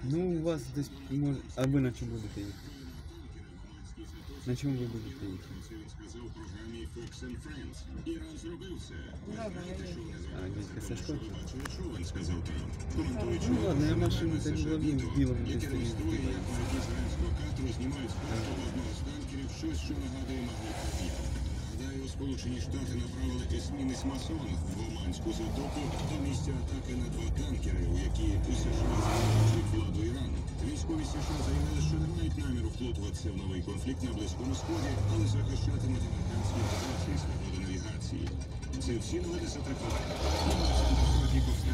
Ну, у вас десь може... А ви на чому будете їхати? На чому ви будете їхати? А, дядька Сашко? Ну ладно, я машину так не ловлю в білому десь. Сполучені Штати направили есмінець «Масонов» в Оманську затоку до місця атаки на 2 танкери, у які у США захищають владу Ірану. Військові США заявили, що не мають наміру вплутуватися в новий конфлікт на Близькому Сході, але захищатимуть американські інтереси і свободу навігації. Це всі новини за 3 хвилини.